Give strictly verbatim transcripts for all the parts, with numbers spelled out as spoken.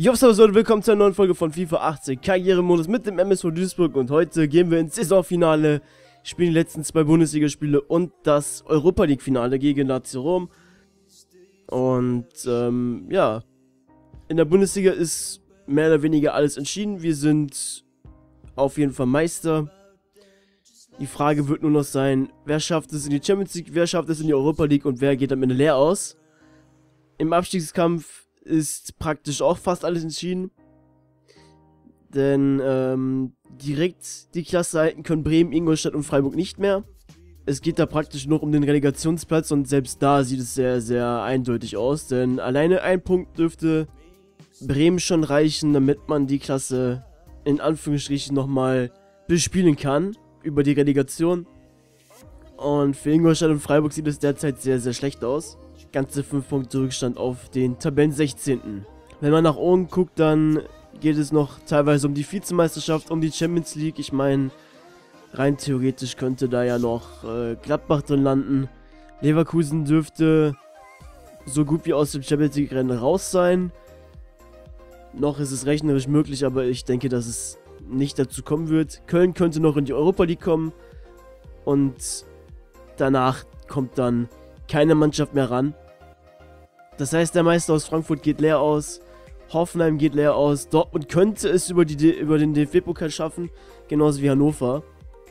Jo, Leute, willkommen zu einer neuen Folge von FIFA achtzig Karrieremodus mit dem M S V Duisburg und heute gehen wir ins Saisonfinale, spielen die letzten zwei Bundesligaspiele und das Europa League Finale gegen Lazio Rom. Und ähm, ja, in der Bundesliga ist mehr oder weniger alles entschieden. Wir sind auf jeden Fall Meister. Die Frage wird nur noch sein, wer schafft es in die Champions League, wer schafft es in die Europa League und wer geht am Ende leer aus. Im Abstiegskampf ist praktisch auch fast alles entschieden. Denn ähm, direkt die Klasse halten können Bremen, Ingolstadt und Freiburg nicht mehr. Es geht da praktisch noch um den Relegationsplatz und selbst da sieht es sehr, sehr eindeutig aus. Denn alleine ein Punkt dürfte Bremen schon reichen, damit man die Klasse in Anführungsstrichen nochmal bespielen kann über die Relegation. Und für Ingolstadt und Freiburg sieht es derzeit sehr, sehr schlecht aus. Ganze fünf Punkte Rückstand auf den Tabellen sechzehnten Wenn man nach oben guckt, dann geht es noch teilweise um die Vizemeisterschaft, um die Champions League. Ich meine, rein theoretisch könnte da ja noch äh, Gladbach drin landen. Leverkusen dürfte so gut wie aus dem Champions League Rennen raus sein. Noch ist es rechnerisch möglich, aber ich denke, dass es nicht dazu kommen wird. Köln könnte noch in die Europa League kommen und danach kommt dann keine Mannschaft mehr ran. Das heißt, der Meister aus Frankfurt geht leer aus, Hoffenheim geht leer aus, Dortmund könnte es über, die, über den D F B-Pokal schaffen, genauso wie Hannover.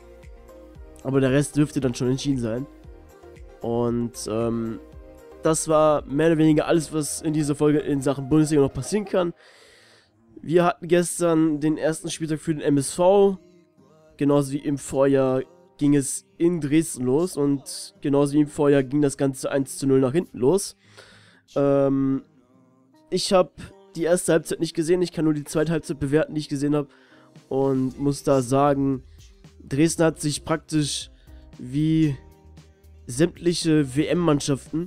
Aber der Rest dürfte dann schon entschieden sein. Und ähm, das war mehr oder weniger alles, was in dieser Folge in Sachen Bundesliga noch passieren kann. Wir hatten gestern den ersten Spieltag für den M S V, genauso wie im Vorjahr ging es in Dresden los und genauso wie im Vorjahr ging das Ganze eins zu null nach hinten los. Ähm, ich habe die erste Halbzeit nicht gesehen, ich kann nur die zweite Halbzeit bewerten, die ich gesehen habe und muss da sagen, Dresden hat sich praktisch wie sämtliche W M-Mannschaften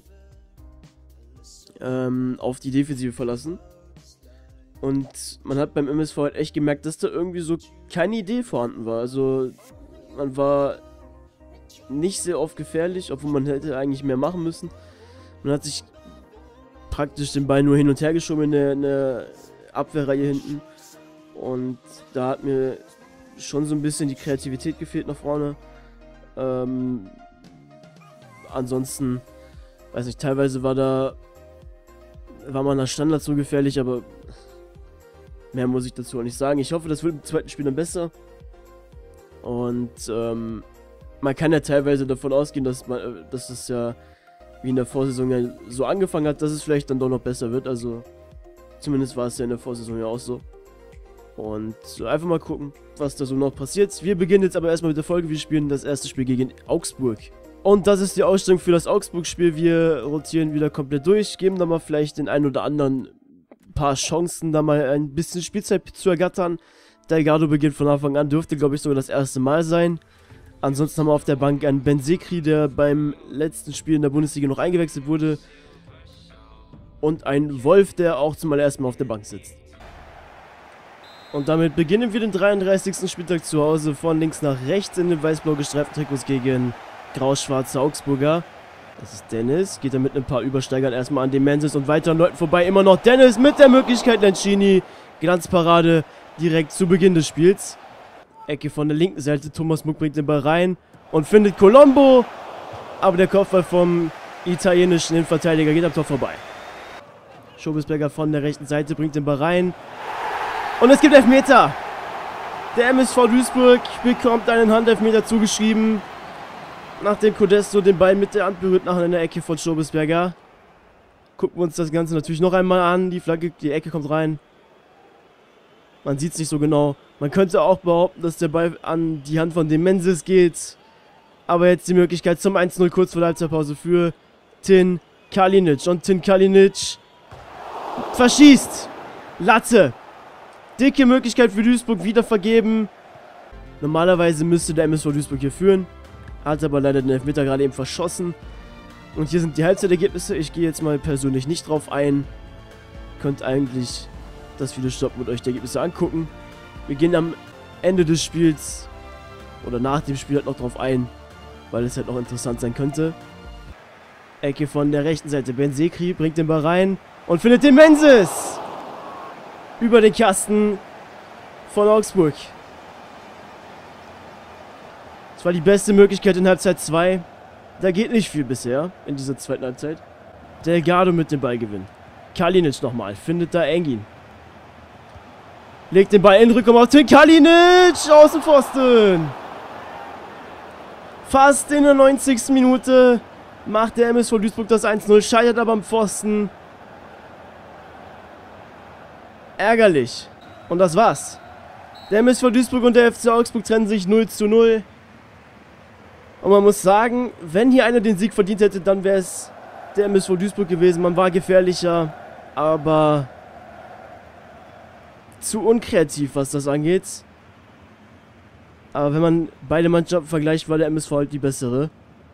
ähm, auf die Defensive verlassen. Und man hat beim M S V halt echt gemerkt, dass da irgendwie so keine Idee vorhanden war. Also man war nicht sehr oft gefährlich, obwohl man hätte eigentlich mehr machen müssen. Man hat sich praktisch den Ball nur hin und her geschoben in der, in der Abwehrreihe hinten. Und da hat mir schon so ein bisschen die Kreativität gefehlt nach vorne. Ähm, ansonsten, weiß nicht, teilweise war da, war man nach Standards so gefährlich, aber mehr muss ich dazu auch nicht sagen. Ich hoffe, das wird im zweiten Spiel dann besser. Und ähm, man kann ja teilweise davon ausgehen, dass man, dass es ja wie in der Vorsaison ja so angefangen hat, dass es vielleicht dann doch noch besser wird. Also zumindest war es ja in der Vorsaison ja auch so. Und so einfach mal gucken, was da so noch passiert. Wir beginnen jetzt aber erstmal mit der Folge. Wir spielen das erste Spiel gegen Augsburg. Und das ist die Ausstellung für das Augsburg-Spiel. Wir rotieren wieder komplett durch, geben da mal vielleicht den einen oder anderen paar Chancen, da mal ein bisschen Spielzeit zu ergattern. Delgado beginnt von Anfang an, dürfte glaube ich sogar das erste Mal sein. Ansonsten haben wir auf der Bank einen Ben Sekri, der beim letzten Spiel in der Bundesliga noch eingewechselt wurde. Und einen Wolf, der auch zum allerersten Mal auf der Bank sitzt. Und damit beginnen wir den dreiunddreißigsten Spieltag zu Hause von links nach rechts in den weiß-blau gestreiften Trikots gegen grau-schwarze Augsburger. Das ist Dennis, geht da mit ein paar Übersteigern erstmal an den Menses und weiteren Leuten vorbei. Immer noch Dennis mit der Möglichkeit, Lanchini. Glanzparade direkt zu Beginn des Spiels. Ecke von der linken Seite, Thomas Muck bringt den Ball rein und findet Colombo. Aber der Kopfball vom italienischen Innenverteidiger geht am Tor vorbei. Schobesberger von der rechten Seite bringt den Ball rein. Und es gibt Elfmeter. Der M S V Duisburg bekommt einen Handelfmeter zugeschrieben. Nachdem Codesto den Ball mit der Hand berührt nach einer Ecke von Schobesberger. Gucken wir uns das Ganze natürlich noch einmal an. Die Flagge, die Ecke kommt rein. Man sieht es nicht so genau. Man könnte auch behaupten, dass der Ball an die Hand von dem Menses geht. Aber jetzt die Möglichkeit zum eins zu null kurz vor der Halbzeitpause für Tin Kalinic. Und Tin Kalinic verschießt. Latte. Dicke Möglichkeit für Duisburg wieder vergeben. Normalerweise müsste der M S V Duisburg hier führen. Hat aber leider den Elfmeter gerade eben verschossen. Und hier sind die Halbzeitergebnisse. Ich gehe jetzt mal persönlich nicht drauf ein. Könnt eigentlich das Video stoppen und euch die Ergebnisse angucken. Wir gehen am Ende des Spiels oder nach dem Spiel halt noch drauf ein, weil es halt noch interessant sein könnte. Ecke von der rechten Seite. Ben Sekri bringt den Ball rein und findet den Menses. über den Kasten von Augsburg. Das war die beste Möglichkeit in Halbzeit zwei. Da geht nicht viel bisher in dieser zweiten Halbzeit. Delgado mit dem Ballgewinn. Kalinic nochmal, findet da Engin. Legt den Ball in den Rückraum auf den Kalinic, Außenpfosten. Fast in der neunzigsten Minute macht der M S V Duisburg das eins null, scheitert aber am Pfosten. Ärgerlich. Und das war's. Der M S V Duisburg und der F C Augsburg trennen sich null zu null. Und man muss sagen, wenn hier einer den Sieg verdient hätte, dann wäre es der M S V Duisburg gewesen. Man war gefährlicher, aber zu unkreativ, was das angeht. Aber wenn man beide Mannschaften vergleicht, war der M S V halt die bessere.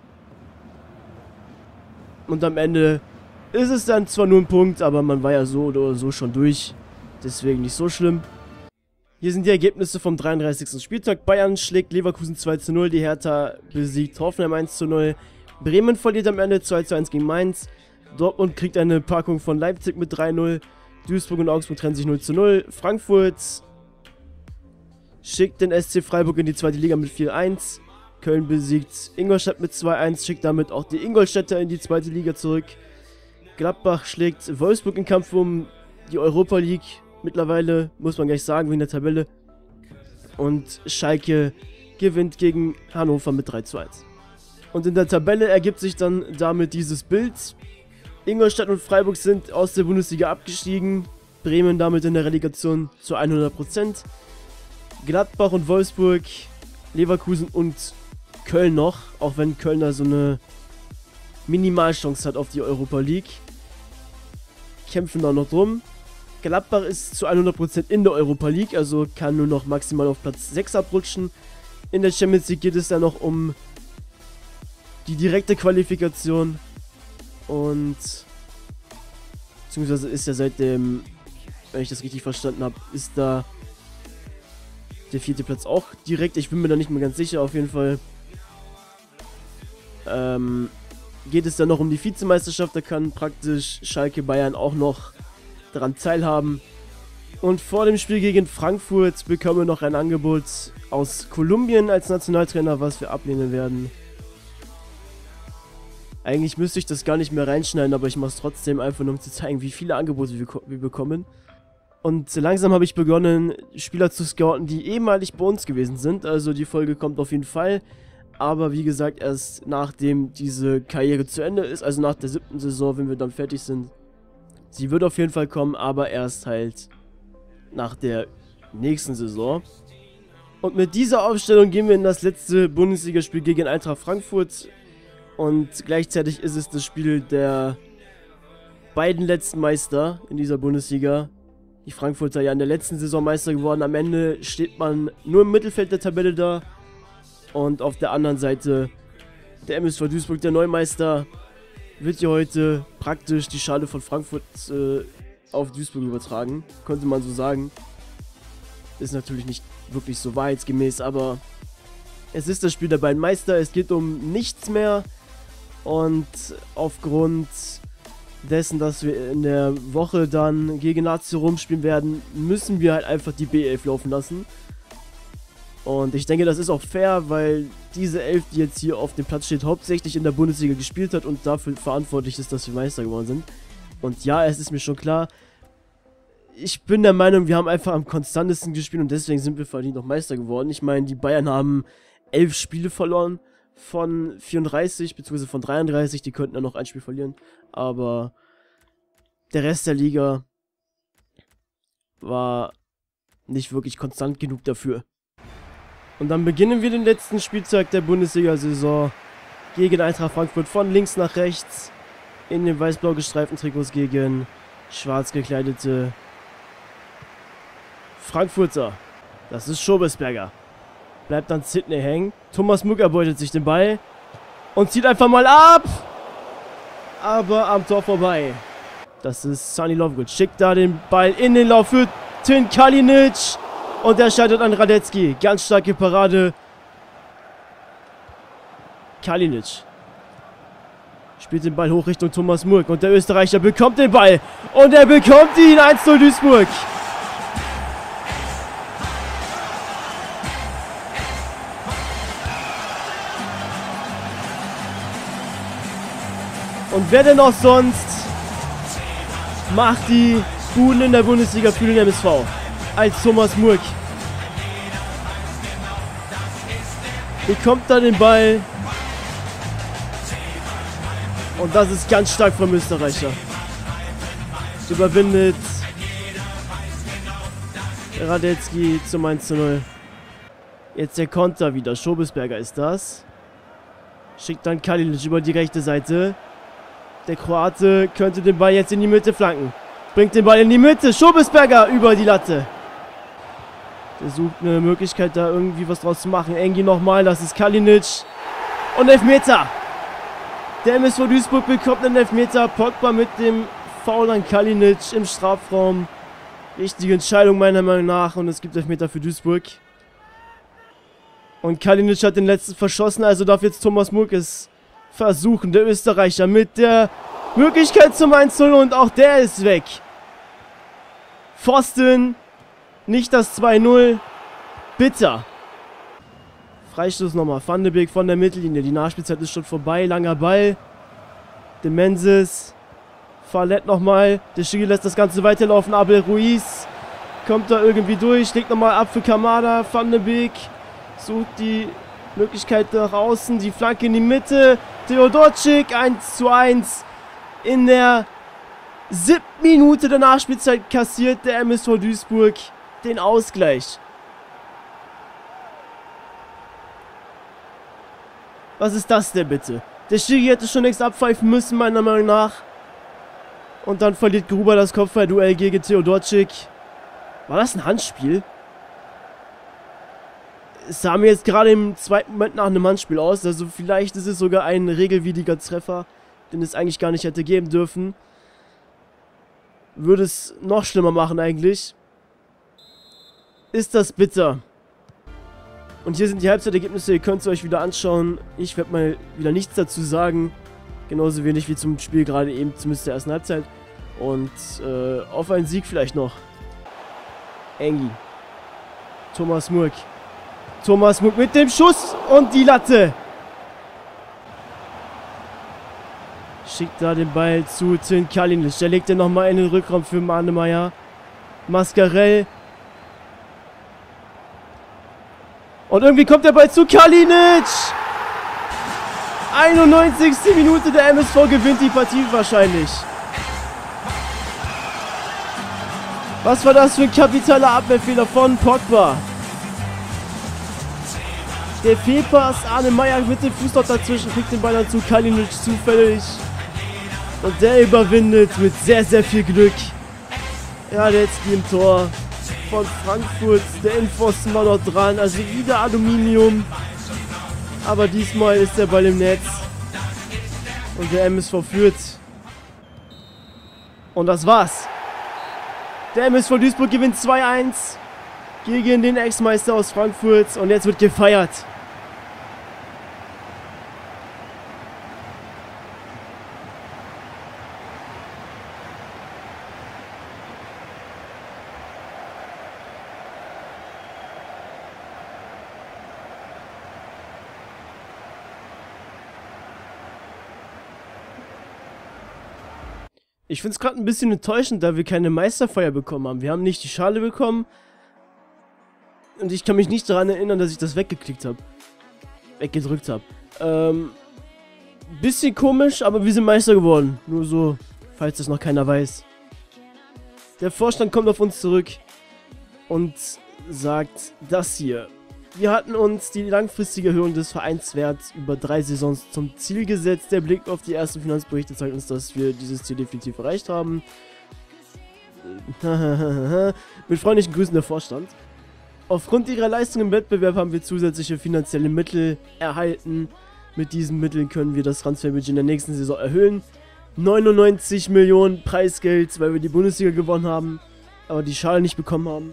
Und am Ende ist es dann zwar nur ein Punkt, aber man war ja so oder so schon durch. Deswegen nicht so schlimm. Hier sind die Ergebnisse vom dreiunddreißigsten Spieltag. Bayern schlägt Leverkusen zwei zu null. Die Hertha besiegt Hoffenheim eins zu null. Bremen verliert am Ende zwei zu eins gegen Mainz. Dortmund kriegt eine Packung von Leipzig mit drei null. Duisburg und Augsburg trennen sich null zu null. Frankfurt schickt den S C Freiburg in die zweite Liga mit vier eins. Köln besiegt Ingolstadt mit zwei eins, schickt damit auch die Ingolstädter in die zweite Liga zurück. Gladbach schlägt Wolfsburg im Kampf um die Europa League. Mittlerweile, muss man gleich sagen, wegen der Tabelle. Und Schalke gewinnt gegen Hannover mit drei zu eins. Und in der Tabelle ergibt sich dann damit dieses Bild. Ingolstadt und Freiburg sind aus der Bundesliga abgestiegen. Bremen damit in der Relegation zu hundert Prozent. Gladbach und Wolfsburg, Leverkusen und Köln noch. Auch wenn Köln da so eine Minimalchance hat auf die Europa League. Kämpfen da noch drum. Gladbach ist zu hundert Prozent in der Europa League, also kann nur noch maximal auf Platz sechs abrutschen. In der Champions League geht es dann noch um die direkte Qualifikation. Und beziehungsweise ist ja seit dem, wenn ich das richtig verstanden habe, ist da der vierte Platz auch direkt. Ich bin mir da nicht mehr ganz sicher, auf jeden Fall. Ähm, geht es dann noch um die Vizemeisterschaft, da kann praktisch Schalke Bayern auch noch daran teilhaben. Und vor dem Spiel gegen Frankfurt bekommen wir noch ein Angebot aus Kolumbien als Nationaltrainer, was wir ablehnen werden. Eigentlich müsste ich das gar nicht mehr reinschneiden, aber ich mache es trotzdem einfach nur, um zu zeigen, wie viele Angebote wir, wir bekommen. Und langsam habe ich begonnen, Spieler zu scouten, die ehemalig bei uns gewesen sind. Also die Folge kommt auf jeden Fall. Aber wie gesagt, erst nachdem diese Karriere zu Ende ist, also nach der siebten Saison, wenn wir dann fertig sind. Sie wird auf jeden Fall kommen, aber erst halt nach der nächsten Saison. Und mit dieser Aufstellung gehen wir in das letzte Bundesligaspiel gegen Eintracht Frankfurt. Und gleichzeitig ist es das Spiel der beiden letzten Meister in dieser Bundesliga. Die Frankfurter ja in der letzten Saison Meister geworden. Am Ende steht man nur im Mittelfeld der Tabelle da. Und auf der anderen Seite der M S V Duisburg, der Neumeister, wird hier heute praktisch die Schale von Frankfurt äh, auf Duisburg übertragen. Könnte man so sagen. Ist natürlich nicht wirklich so wahrheitsgemäß, aber es ist das Spiel der beiden Meister. Es geht um nichts mehr. Und aufgrund dessen, dass wir in der Woche dann gegen Lazio rumspielen werden, müssen wir halt einfach die B elf laufen lassen. Und ich denke, das ist auch fair, weil diese Elf, die jetzt hier auf dem Platz steht, hauptsächlich in der Bundesliga gespielt hat und dafür verantwortlich ist, dass wir Meister geworden sind. Und ja, es ist mir schon klar, ich bin der Meinung, wir haben einfach am konstantesten gespielt und deswegen sind wir verdient noch Meister geworden. Ich meine, die Bayern haben elf Spiele verloren von vierunddreißig, beziehungsweise von dreiunddreißig, die könnten ja noch ein Spiel verlieren. Aber der Rest der Liga war nicht wirklich konstant genug dafür. Und dann beginnen wir den letzten Spieltag der Bundesliga-Saison gegen Eintracht Frankfurt von links nach rechts in den weiß-blau gestreiften Trikots gegen schwarz gekleidete Frankfurter. Das ist Schobesberger. Bleibt dann Sidney hängen. Thomas Muck erbeutet sich den Ball und zieht einfach mal ab. Aber am Tor vorbei. Das ist Sunny Lovegood. Schickt da den Ball in den Lauf für Tin Kalinic. Und der scheitert an Radetzky. Ganz starke Parade. Kalinic spielt den Ball hoch Richtung Thomas Murk. Und der Österreicher bekommt den Ball. Und er bekommt ihn. eins null Duisburg. Und wer denn auch sonst macht die Buden in der Bundesliga für den M S V als Thomas Murk. Bekommt da den Ball. Und das ist ganz stark vom Österreicher. Überwindet Radetzky zum eins zu null. Jetzt der Konter wieder. Schobesberger ist das. Schickt dann Kalinic über die rechte Seite. Der Kroate könnte den Ball jetzt in die Mitte flanken. Bringt den Ball in die Mitte. Schobesberger über die Latte. Der sucht eine Möglichkeit, da irgendwie was draus zu machen. Engi nochmal. Das ist Kalinic. Und Elfmeter. Der M S V Duisburg bekommt einen Elfmeter. Pogba mit dem Foul an Kalinic im Strafraum. Richtige Entscheidung meiner Meinung nach. Und es gibt Elfmeter für Duisburg. Und Kalinic hat den letzten verschossen. Also darf jetzt Thomas Murk es versuchen. Der Österreicher mit der Möglichkeit zum eins zu null. Und auch der ist weg. Pfosten. Nicht das zwei null. Bitter. Freistoß nochmal. Van de Beek von der Mittellinie. Die Nachspielzeit ist schon vorbei. Langer Ball. De Menses. Fallett nochmal. Der Schiri lässt das Ganze weiterlaufen. Abel Ruiz kommt da irgendwie durch. Legt nochmal ab für Kamada. Van de Beek sucht die Möglichkeit nach außen. Die Flanke in die Mitte. Teodorczyk. eins zu eins. In der siebten Minute der Nachspielzeit kassiert der M S V Duisburg den Ausgleich. Was ist das denn bitte? Der Schiri hätte schon längst abpfeifen müssen, meiner Meinung nach. Und dann verliert Gruber das Kopfballduell gegen Teodorczyk. War das ein Handspiel? Es sah mir jetzt gerade im zweiten Moment nach einem Handspiel aus. Also vielleicht ist es sogar ein regelwidriger Treffer, den es eigentlich gar nicht hätte geben dürfen. Würde es noch schlimmer machen eigentlich. Ist das bitter. Und hier sind die Halbzeitergebnisse, ihr könnt es euch wieder anschauen. Ich werde mal wieder nichts dazu sagen. Genauso wenig wie zum Spiel gerade eben, zumindest der ersten Halbzeit. Und äh, auf einen Sieg vielleicht noch. Engi. Thomas Murk. Thomas Murk mit dem Schuss und die Latte. Schickt da den Ball zu Tin Kalinic. Der legt den nochmal in den Rückraum für Mahnemeyer. Mascarell. Und irgendwie kommt der Ball zu Kalinic. einundneunzigste Minute, der M S V gewinnt die Partie wahrscheinlich. Was war das für ein kapitaler Abwehrfehler von Pogba? Der Fehlpass, Arne Meyer mit dem Fuß noch dazwischen, kriegt den Ball dann zu Kalinic zufällig. Und der überwindet mit sehr, sehr viel Glück. Ja, der jetzt im Tor von Frankfurt. Der Innenpfosten war dort dran, also wieder Aluminium. Aber diesmal ist der Ball im Netz. Und der M S V führt. Und das war's. Der M S V Duisburg gewinnt zwei eins gegen den Ex-Meister aus Frankfurt. Und jetzt wird gefeiert. Ich finde es gerade ein bisschen enttäuschend, da wir keine Meisterfeier bekommen haben. Wir haben nicht die Schale bekommen. Und ich kann mich nicht daran erinnern, dass ich das weggeklickt habe. Weggedrückt habe. Ähm, bisschen komisch, aber wir sind Meister geworden. Nur so, falls das noch keiner weiß. Der Vorstand kommt auf uns zurück und sagt das hier. Wir hatten uns die langfristige Erhöhung des Vereinswerts über drei Saisons zum Ziel gesetzt. Der Blick auf die ersten Finanzberichte zeigt uns, dass wir dieses Ziel definitiv erreicht haben. Mit freundlichen Grüßen der Vorstand. Aufgrund ihrer Leistung im Wettbewerb haben wir zusätzliche finanzielle Mittel erhalten. Mit diesen Mitteln können wir das Transferbudget in der nächsten Saison erhöhen. neunundneunzig Millionen Preisgeld, weil wir die Bundesliga gewonnen haben, aber die Schale nicht bekommen haben.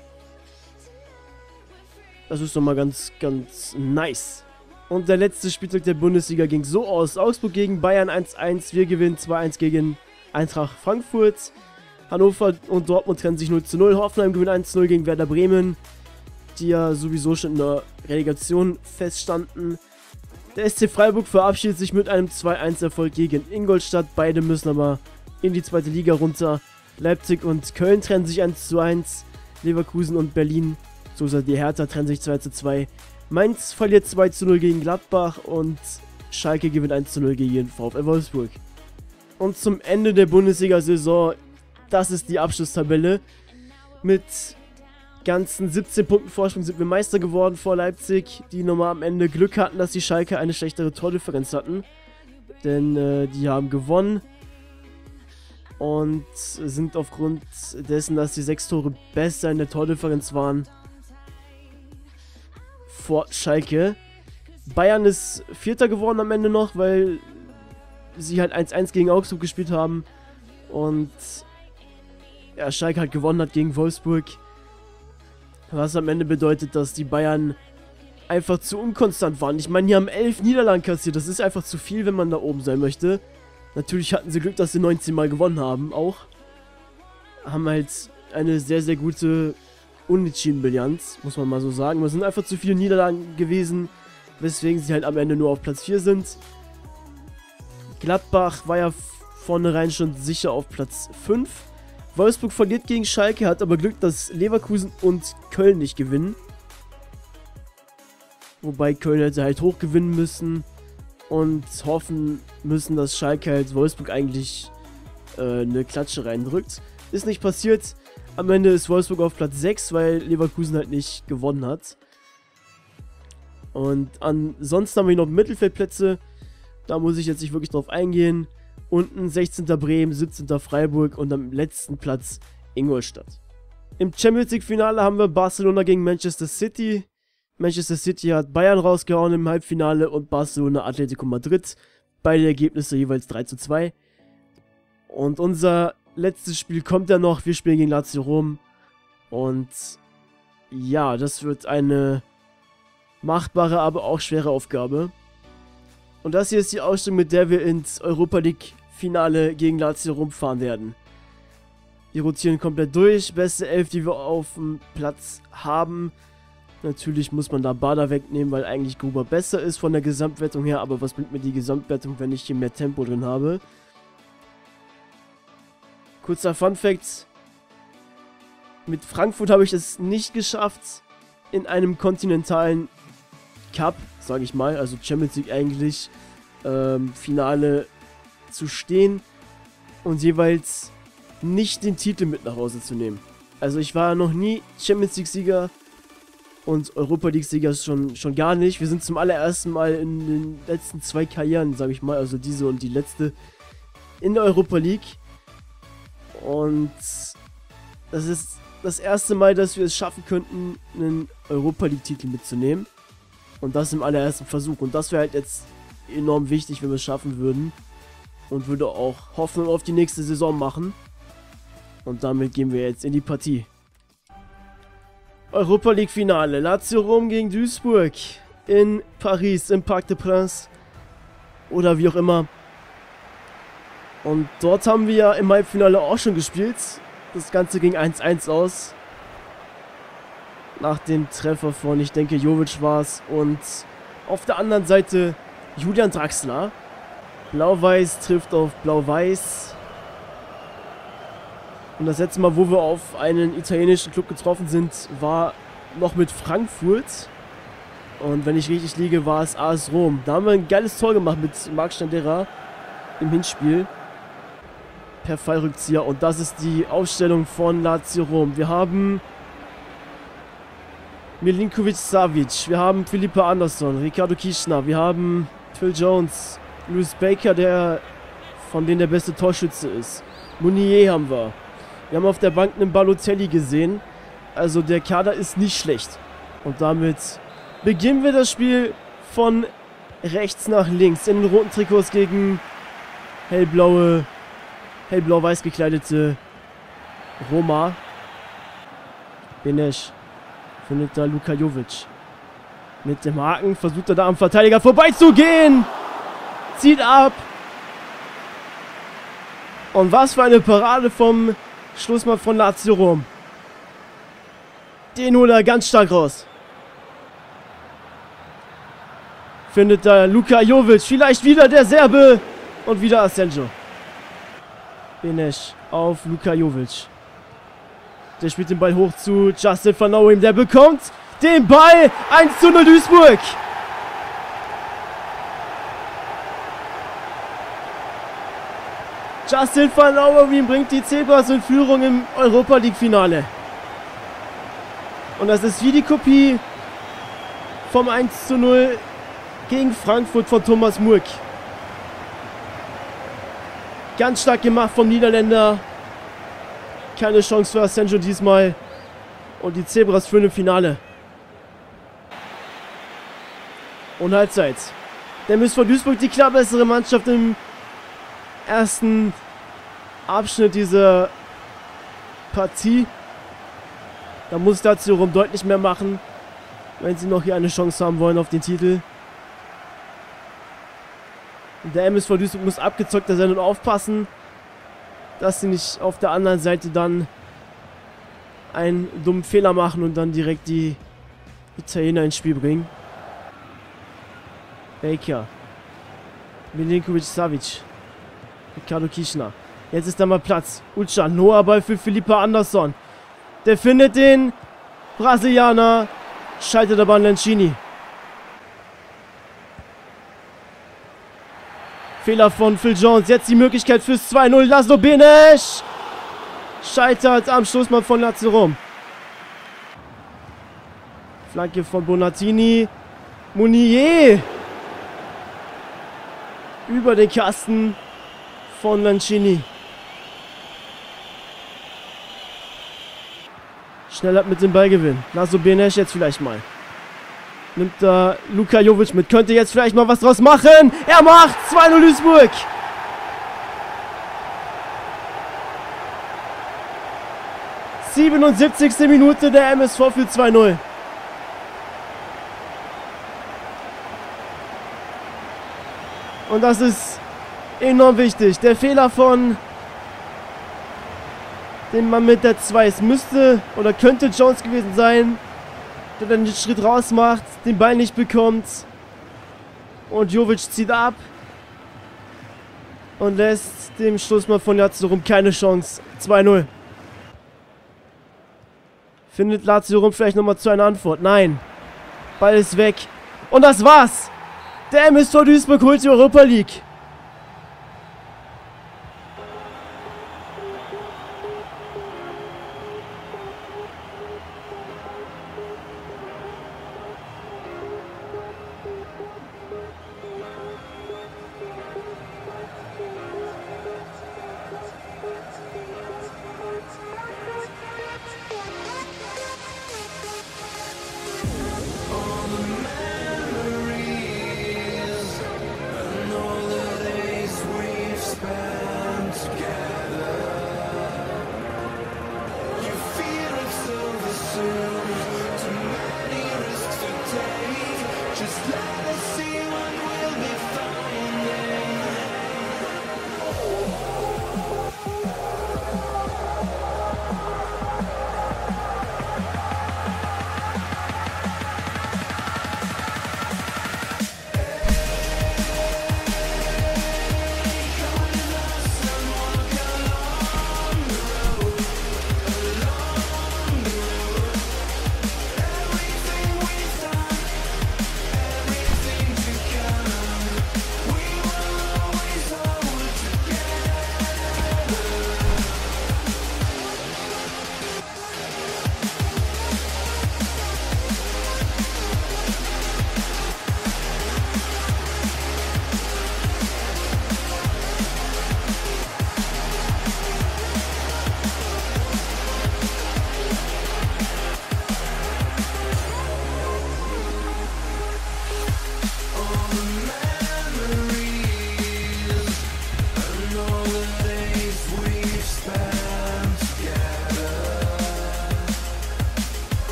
Das ist doch mal ganz, ganz nice. Und der letzte Spieltag der Bundesliga ging so aus. Augsburg gegen Bayern eins eins. Wir gewinnen zwei eins gegen Eintracht Frankfurt. Hannover und Dortmund trennen sich null zu null. Hoffenheim gewinnt eins zu null gegen Werder Bremen, die ja sowieso schon in der Relegation feststanden. Der S C Freiburg verabschiedet sich mit einem zwei eins Erfolg gegen Ingolstadt. Beide müssen aber in die zweite Liga runter. Leipzig und Köln trennen sich eins zu eins. Leverkusen und Berlin, so die Hertha, trennen sich zwei zu zwei. Mainz verliert zwei zu null gegen Gladbach und Schalke gewinnt eins zu null gegen VfL Wolfsburg. Und zum Ende der Bundesliga-Saison, das ist die Abschlusstabelle. Mit ganzen siebzehn Punkten Vorsprung sind wir Meister geworden vor Leipzig, die nochmal am Ende Glück hatten, dass die Schalke eine schlechtere Tordifferenz hatten. Denn äh, die haben gewonnen und sind aufgrund dessen, dass die sechs Tore besser in der Tordifferenz waren, vor Schalke. Bayern ist Vierter geworden am Ende noch, weil sie halt eins eins gegen Augsburg gespielt haben und ja, Schalke halt gewonnen hat gegen Wolfsburg. Was am Ende bedeutet, dass die Bayern einfach zu unkonstant waren. Ich meine, die haben elf Niederlagen kassiert. Das ist einfach zu viel, wenn man da oben sein möchte. Natürlich hatten sie Glück, dass sie neunzehn Mal gewonnen haben, auch. Haben halt eine sehr, sehr gute Unentschieden-Bilanz, muss man mal so sagen. Es sind einfach zu viele Niederlagen gewesen, weswegen sie halt am Ende nur auf Platz vier sind. Gladbach war ja vornherein schon sicher auf Platz fünf. Wolfsburg verliert gegen Schalke, hat aber Glück, dass Leverkusen und Köln nicht gewinnen. Wobei Köln hätte halt hoch gewinnen müssen und hoffen müssen, dass Schalke halt Wolfsburg eigentlich äh, eine Klatsche reindrückt. Ist nicht passiert. Am Ende ist Wolfsburg auf Platz sechs, weil Leverkusen halt nicht gewonnen hat. Und ansonsten haben wir noch Mittelfeldplätze. Da muss ich jetzt nicht wirklich drauf eingehen. Unten sechzehnter Bremen, siebzehnter Freiburg und am letzten Platz Ingolstadt. Im Champions League Finale haben wir Barcelona gegen Manchester City. Manchester City hat Bayern rausgehauen im Halbfinale und Barcelona Atletico Madrid. Beide Ergebnisse jeweils drei zu zwei. Und unser letztes Spiel kommt ja noch. Wir spielen gegen Lazio Rom. Und ja, das wird eine machbare, aber auch schwere Aufgabe. Und das hier ist die Ausstellung, mit der wir ins Europa League Finale gegen Lazio Rom fahren werden. Wir rotieren komplett durch. Beste Elf, die wir auf dem Platz haben. Natürlich muss man da Bader wegnehmen, weil eigentlich Gruber besser ist von der Gesamtwertung her. Aber was bringt mir die Gesamtwertung, wenn ich hier mehr Tempo drin habe? Kurzer Funfact. Mit Frankfurt habe ich es nicht geschafft, in einem kontinentalen Cup, sage ich mal, also Champions League eigentlich, ähm, Finale zu stehen und jeweils nicht den Titel mit nach Hause zu nehmen. Also ich war noch nie Champions League Sieger und Europa League Sieger schon, schon gar nicht. Wir sind zum allerersten Mal in den letzten zwei Karrieren, sage ich mal, also diese und die letzte, in der Europa League. Und das ist das erste Mal, dass wir es schaffen könnten, einen Europa League Titel mitzunehmen. Und das im allerersten Versuch. Und das wäre halt jetzt enorm wichtig, wenn wir es schaffen würden. Und würde auch Hoffnung auf die nächste Saison machen. Und damit gehen wir jetzt in die Partie. Europa League Finale. Lazio Rom gegen Duisburg. In Paris, im Parc des Princes. Oder wie auch immer. Und dort haben wir ja im Halbfinale auch schon gespielt. Das Ganze ging eins eins aus. Nach dem Treffer von, ich denke, Jovic war es. Und auf der anderen Seite Julian Draxler. Blau-Weiß trifft auf Blau-Weiß. Und das letzte Mal, wo wir auf einen italienischen Club getroffen sind, war noch mit Frankfurt. Und wenn ich richtig liege, war es A S Rom. Da haben wir ein geiles Tor gemacht mit Marc Stendera im Hinspiel. Per Fallrückzieher. Und das ist die Aufstellung von Lazio Rom. Wir haben Milinkovic-Savic, wir haben Felipe Anderson, Ricardo Kischner, wir haben Phil Jones, Lewis Baker, der von denen der beste Torschütze ist. Mounier haben wir. Wir haben auf der Bank einen Balotelli gesehen. Also der Kader ist nicht schlecht. Und damit beginnen wir das Spiel von rechts nach links. In den roten Trikots gegen hellblaue, hellblau-weiß gekleidete Roma. Benesch. Findet da Luka Jovic. Mit dem Haken versucht er da am Verteidiger vorbeizugehen. Zieht ab. Und was für eine Parade vom Schlussmann von Lazio Rom. Den holt er ganz stark raus. Findet da Luka Jovic. Vielleicht wieder der Serbe. Und wieder Asenjo. Benesch auf Luka Jovic. Der spielt den Ball hoch zu Justin Van Nouwen. Der bekommt den Ball. eins zu null Duisburg. Justin Van Nouwen bringt die Zebras in Führung im Europa-League-Finale. Und das ist wie die Kopie vom eins zu null gegen Frankfurt von Thomas Murk. Ganz stark gemacht vom Niederländer. Keine Chance für Asenjo diesmal. Und die Zebras führen im Finale. Und Halbzeit. Der M S V Duisburg die klar bessere Mannschaft im ersten Abschnitt dieser Partie. Da muss Lazio Rom deutlich mehr machen, wenn sie noch hier eine Chance haben wollen auf den Titel. Und der M S V Duisburg muss abgezockter sein und aufpassen, dass sie nicht auf der anderen Seite dann einen dummen Fehler machen und dann direkt die Italiener ins Spiel bringen. Baker. Milinkovic Savic. Ricardo Kischner. Jetzt ist da mal Platz. Ucan. Hoher Ball für Felipe Anderson. Der findet den Brasilianer. Schaltet aber an Lanzini. Fehler von Phil Jones. Jetzt die Möglichkeit fürs zwei null. Laszlo Benesch. Scheitert am Schluss mal von Lazio Rom. Flanke von Bonatini. Mounier. Über den Kasten von Lanzini. Schnell ab mit dem Ballgewinn. Laszlo Benesch jetzt vielleicht mal. Nimmt da Luka Jovic mit. Könnte jetzt vielleicht mal was draus machen. Er macht zwei null Duisburg. siebenundsiebzigste Minute, der M S V für zwei null. Und das ist enorm wichtig. Der Fehler von dem Mann mit der zwei. Es müsste oder könnte Jones gewesen sein, der dann den Schritt raus macht, den Ball nicht bekommt. Und Jovic zieht ab. Und lässt dem Schlussmann von Lazio Rom keine Chance. zwei null. Findet Lazio Rom vielleicht nochmal zu einer Antwort? Nein. Ball ist weg. Und das war's. Der M S V Duisburg holt die Europa League.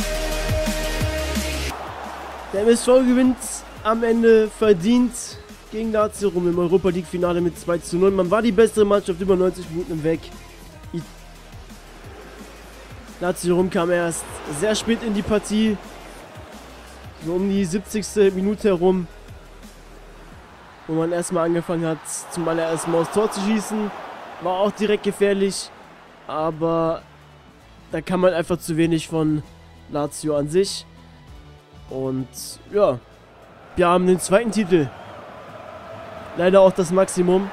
Der M S V gewinnt am Ende verdient gegen Lazio rum im Europa League Finale mit zwei zu null. Man war die bessere Mannschaft über neunzig Minuten hinweg. Die Lazio rum kam erst sehr spät in die Partie. So um die siebzigste Minute herum. Wo man erstmal angefangen hat, zum allerersten Mal aufs Tor zu schießen. War auch direkt gefährlich. Aber da kann man einfach zu wenig von Lazio an sich. Und ja, wir haben den zweiten Titel. Leider auch das Maximum.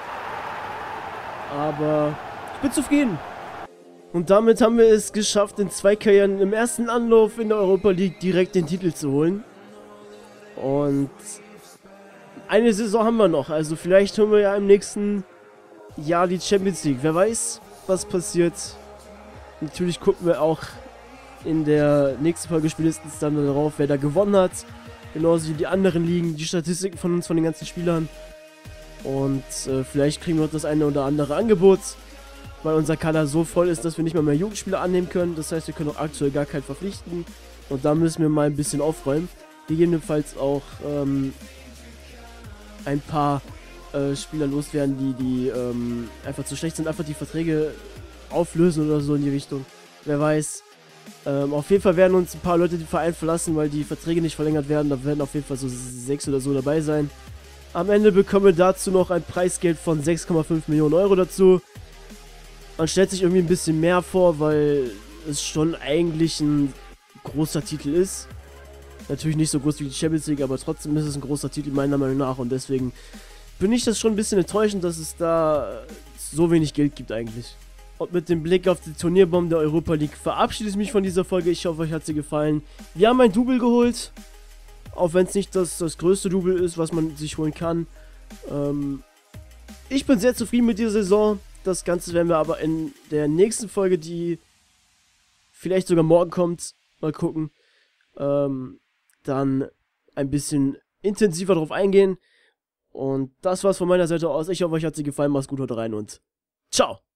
Aber ich bin zufrieden. Und damit haben wir es geschafft, in zwei Karrieren im ersten Anlauf in der Europa League direkt den Titel zu holen. Und eine Saison haben wir noch. Also vielleicht holen wir ja im nächsten Jahr die Champions League. Wer weiß, was passiert. Natürlich gucken wir auch in der nächsten Folge spätestens dann darauf, wer da gewonnen hat. Genauso wie die anderen Ligen, die Statistiken von uns, von den ganzen Spielern. Und äh, vielleicht kriegen wir auch das eine oder andere Angebot, weil unser Kader so voll ist, dass wir nicht mal mehr Jugendspieler annehmen können. Das heißt, wir können auch aktuell gar keinen verpflichten. Und da müssen wir mal ein bisschen aufräumen. Gegebenenfalls auch ähm, ein paar äh, Spieler loswerden, die, die ähm, einfach zu schlecht sind, einfach die Verträge auflösen oder so in die Richtung. Wer weiß. Ähm, auf jeden Fall werden uns ein paar Leute den Verein verlassen, weil die Verträge nicht verlängert werden. Da werden auf jeden Fall so sechs oder so dabei sein. Am Ende bekommen wir dazu noch ein Preisgeld von sechs Komma fünf Millionen Euro dazu. Man stellt sich irgendwie ein bisschen mehr vor, weil es schon eigentlich ein großer Titel ist. Natürlich nicht so groß wie die Champions League, aber trotzdem ist es ein großer Titel meiner Meinung nach. Und deswegen bin ich das schon ein bisschen enttäuschend, dass es da so wenig Geld gibt eigentlich. Und mit dem Blick auf die Turnierbombe der Europa League verabschiede ich mich von dieser Folge. Ich hoffe, euch hat sie gefallen. Wir haben ein Double geholt. Auch wenn es nicht das, das größte Double ist, was man sich holen kann. Ähm, ich bin sehr zufrieden mit dieser Saison. Das Ganze werden wir aber in der nächsten Folge, die vielleicht sogar morgen kommt, mal gucken, ähm, dann ein bisschen intensiver drauf eingehen. Und das war's von meiner Seite aus. Ich hoffe, euch hat sie gefallen. Macht's gut, haut rein und ciao!